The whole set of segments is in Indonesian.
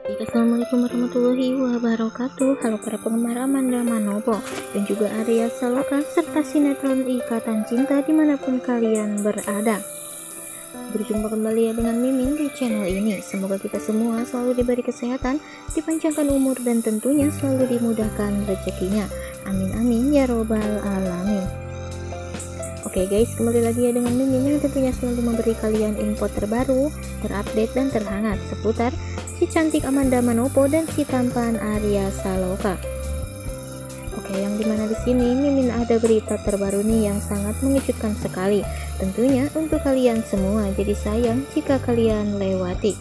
Assalamualaikum warahmatullahi wabarakatuh. Halo para penggemar Amanda Manopo dan juga Arya Saloka serta sinetron Ikatan Cinta dimanapun kalian berada. Berjumpa kembali ya dengan Mimin di channel ini. Semoga kita semua selalu diberi kesehatan, dipanjangkan umur, dan tentunya selalu dimudahkan rezekinya. Amin amin ya robbal alamin. Oke guys, kembali lagi ya dengan Mimin yang tentunya selalu memberi kalian info terbaru, terupdate, dan terhangat seputar si cantik Amanda Manopo dan si tampan Arya Saloka. Oke, yang dimana di sini Mimin ada berita terbaru nih yang sangat mengejutkan sekali, tentunya untuk kalian semua. Jadi sayang jika kalian lewati.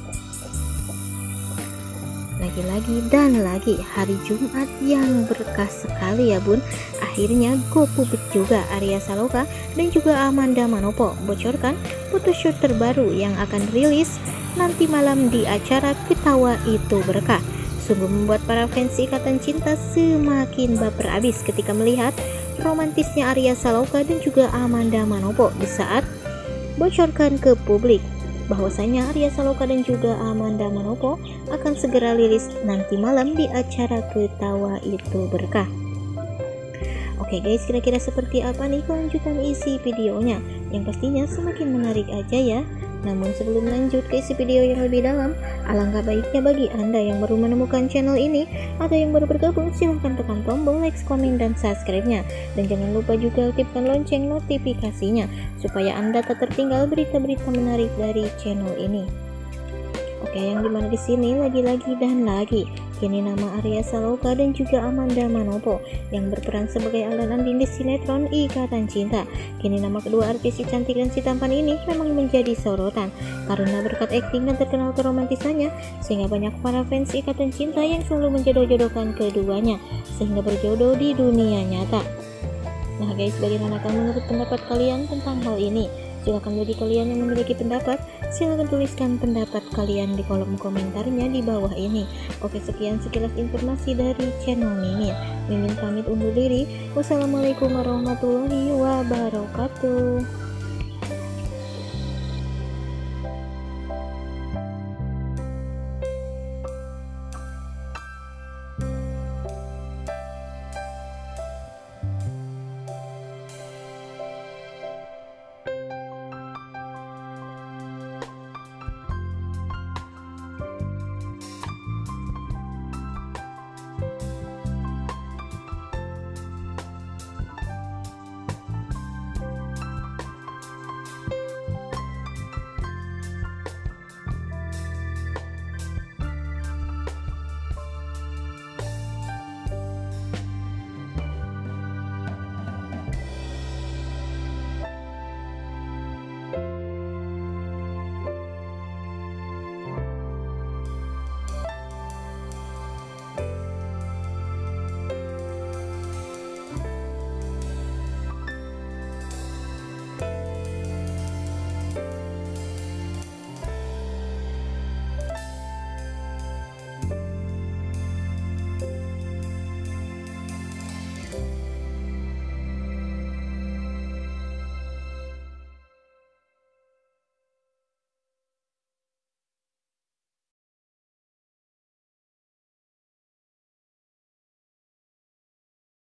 Lagi-lagi dan lagi hari Jumat yang berkah sekali ya bun. Akhirnya go publik juga Arya Saloka dan juga Amanda Manopo bocorkan photoshoot terbaru yang akan rilis nanti malam di acara Ketawa Itu Berkah. Sungguh membuat para fans Ikatan Cinta semakin baper abis ketika melihat romantisnya Arya Saloka dan juga Amanda Manopo di saat bocorkan ke publik bahwasanya Arya Saloka dan juga Amanda Manopo akan segera rilis nanti malam di acara Ketawa Itu Berkah. Oke guys, kira-kira seperti apa nih kelanjutan isi videonya? Yang pastinya semakin menarik aja ya. Namun sebelum lanjut ke isi video yang lebih dalam, alangkah baiknya bagi Anda yang baru menemukan channel ini atau yang baru bergabung, silahkan tekan tombol like, komen, dan subscribe-nya. Dan jangan lupa juga aktifkan lonceng notifikasinya supaya Anda tak tertinggal berita-berita menarik dari channel ini. Oke, yang dimana di sini lagi-lagi dan lagi kini nama Arya Saloka dan juga Amanda Manopo yang berperan sebagai Aldan Andin di sinetron Ikatan Cinta. Kini nama kedua artis si cantik dan si tampan ini memang menjadi sorotan karena berkat akting dan terkenal keromantisannya, sehingga banyak para fans Ikatan Cinta yang selalu menjodoh-jodohkan keduanya sehingga berjodoh di dunia nyata. Nah guys, bagaimana menurut pendapat kalian tentang hal ini? Silahkan bagi kalian yang memiliki pendapat, silahkan tuliskan pendapat kalian di kolom komentarnya di bawah ini. Oke, sekian sekilas informasi dari channel Mimin. Mimin pamit undur diri. Wassalamualaikum warahmatullahi wabarakatuh.